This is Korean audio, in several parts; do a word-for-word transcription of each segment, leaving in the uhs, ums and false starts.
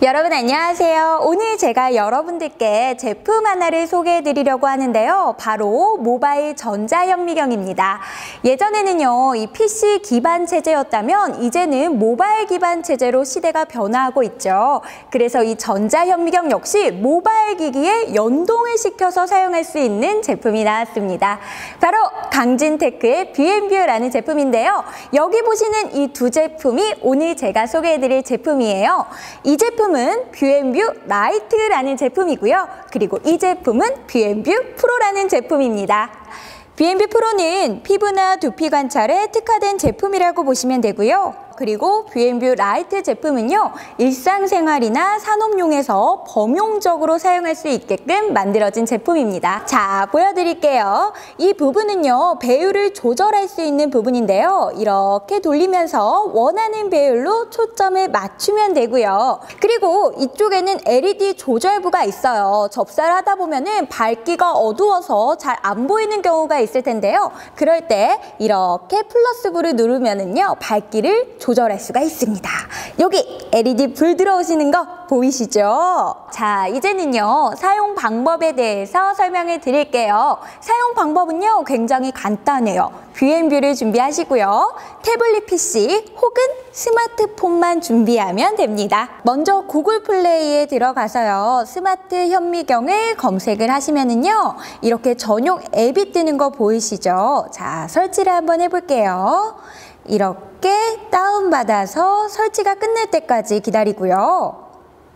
여러분 안녕하세요. 오늘 제가 여러분들께 제품 하나를 소개해 드리려고 하는데요. 바로 모바일 전자현미경입니다. 예전에는요, 이 피씨 기반 체제였다면 이제는 모바일 기반 체제로 시대가 변화하고 있죠. 그래서 이 전자현미경 역시 모바일 기기에 연동을 시켜서 사용할 수 있는 제품이 나왔습니다. 바로 강진테크의 뷰앤뷰라는 제품인데요. 여기 보시는 이 두 제품이 오늘 제가 소개해 드릴 제품이에요. 이 제품 제품은 뷰앤뷰 라이트라는 제품이고요. 그리고 이 제품은 뷰앤뷰 프로라는 제품입니다. 뷰앤뷰 프로는 피부나 두피 관찰에 특화된 제품이라고 보시면 되고요. 그리고 뷰앤뷰 라이트 제품은요, 일상생활이나 산업용에서 범용적으로 사용할 수 있게끔 만들어진 제품입니다. 자, 보여드릴게요. 이 부분은요, 배율을 조절할 수 있는 부분인데요. 이렇게 돌리면서 원하는 배율로 초점을 맞추면 되고요. 그리고 이쪽에는 엘이디 조절부가 있어요. 접사를 하다 보면은 밝기가 어두워서 잘 안 보이는 경우가 있을 텐데요. 그럴 때 이렇게 플러스부를 누르면은요, 밝기를 조절할 수가 있습니다. 여기 엘이디 불 들어오시는 거 보이시죠? 자, 이제는요, 사용 방법에 대해서 설명을 드릴게요. 사용 방법은요, 굉장히 간단해요. 뷰앤뷰를 준비하시고요. 태블릿 피씨 혹은 스마트폰만 준비하면 됩니다. 먼저 구글 플레이에 들어가서요, 스마트 현미경을 검색을 하시면은요, 이렇게 전용 앱이 뜨는 거 보이시죠? 자, 설치를 한번 해볼게요. 이렇게 다운받아서 설치가 끝날 때까지 기다리고요.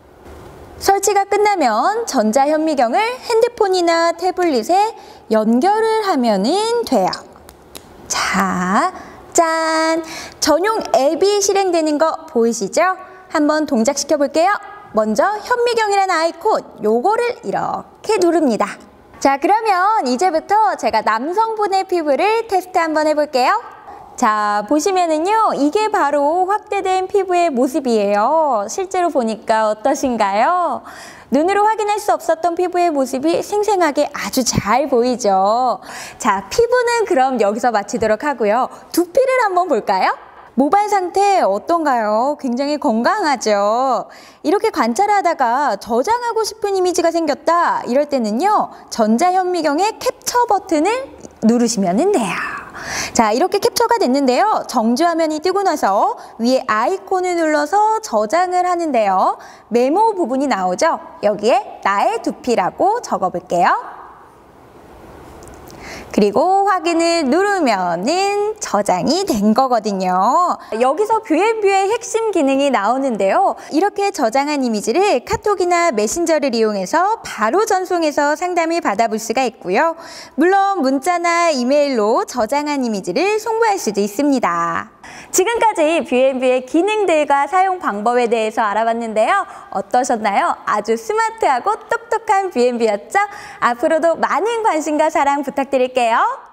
설치가 끝나면 전자현미경을 핸드폰이나 태블릿에 연결을 하면은 돼요. 자, 짠! 전용 앱이 실행되는 거 보이시죠? 한번 동작시켜 볼게요. 먼저 현미경이라는 아이콘, 요거를 이렇게 누릅니다. 자, 그러면 이제부터 제가 남성분의 피부를 테스트 한번 해볼게요. 자, 보시면은요, 이게 바로 확대된 피부의 모습이에요. 실제로 보니까 어떠신가요? 눈으로 확인할 수 없었던 피부의 모습이 생생하게 아주 잘 보이죠. 자, 피부는 그럼 여기서 마치도록 하고요. 두피를 한번 볼까요? 모발 상태 어떤가요? 굉장히 건강하죠? 이렇게 관찰하다가 저장하고 싶은 이미지가 생겼다, 이럴 때는요, 전자현미경의 캡처 버튼을 누르시면 돼요. 자, 이렇게 캡처가 됐는데요. 정주 화면이 뜨고 나서 위에 아이콘을 눌러서 저장을 하는데요. 메모 부분이 나오죠? 여기에 나의 두피라고 적어볼게요. 그리고 확인을 누르면은 저장이 된 거거든요. 여기서 뷰앤뷰의 핵심 기능이 나오는데요. 이렇게 저장한 이미지를 카톡이나 메신저를 이용해서 바로 전송해서 상담을 받아볼 수가 있고요. 물론 문자나 이메일로 저장한 이미지를 송부할 수도 있습니다. 지금까지 뷰앤뷰의 기능들과 사용 방법에 대해서 알아봤는데요. 어떠셨나요? 아주 스마트하고 똑똑한 뷰앤뷰였죠? 앞으로도 많은 관심과 사랑 부탁드릴게요.